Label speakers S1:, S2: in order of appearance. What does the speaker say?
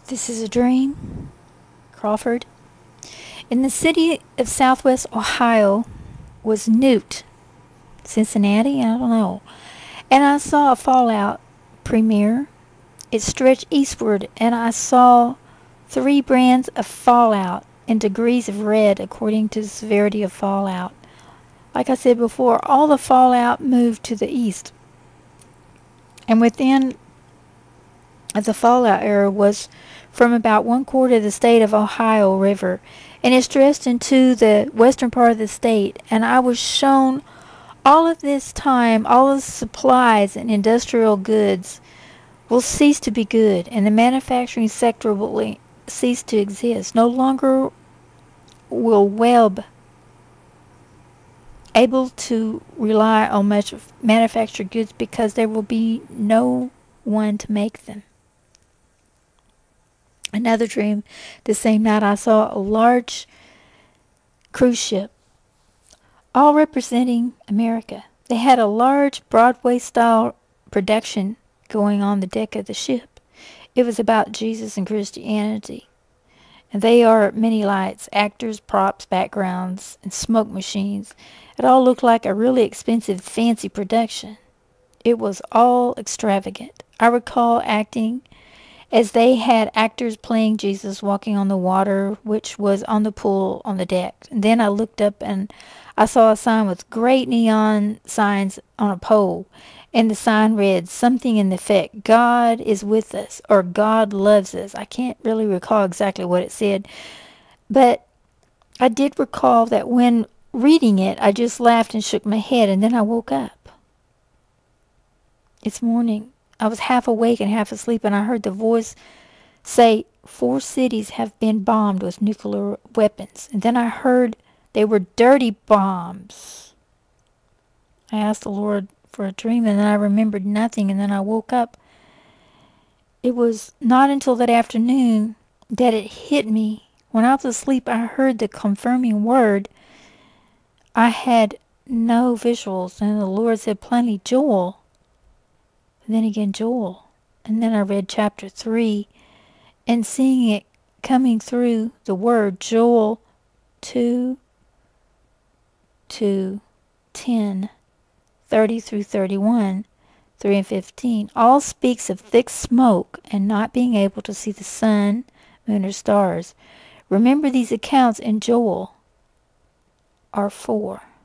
S1: This is a dream, Crawford. In the city of Southwest Ohio was Newt, Cincinnati, I don't know. And I saw a fallout premiere. It stretched eastward, and I saw 3 brands of fallout in degrees of red according to the severity of fallout. Like I said before, all the fallout moved to the east. And within the fallout area was from about 1/4 of the state of Ohio River, and it stretched into the western part of the state. And I was shown all of this time, all of the supplies and industrial goods will cease to be good, and the manufacturing sector will cease to exist. No longer will Webb able to rely on much manufactured goods because there will be no one to make them. Another dream, the same night I saw a large cruise ship, all representing America. They had a large Broadway-style production going on the deck of the ship. It was about Jesus and Christianity. And they are many lights, actors, props, backgrounds, and smoke machines. It all looked like a really expensive, fancy production. It was all extravagant. I recall acting as they had actors playing Jesus walking on the water, which was on the pool on the deck. And then I looked up and I saw a sign with great neon signs on a pole. And the sign read something in the effect, God is with us, or God loves us. I can't really recall exactly what it said. But I did recall that when reading it, I just laughed and shook my head, and then I woke up. It's morning. I was half awake and half asleep, and I heard the voice say 4 cities have been bombed with nuclear weapons. And then I heard they were dirty bombs. I asked the Lord for a dream, and then I remembered nothing, and then I woke up. It was not until that afternoon that it hit me. When I was asleep, I heard the confirming word. I had no visuals, and the Lord said plainly, Joel. And then again, Joel. And then I read chapter 3, and seeing it coming through the word, Joel 2:10, 30 through 31, 3 and 15, all speaks of thick smoke and not being able to see the sun, moon, or stars. Remember, these accounts in Joel are 4.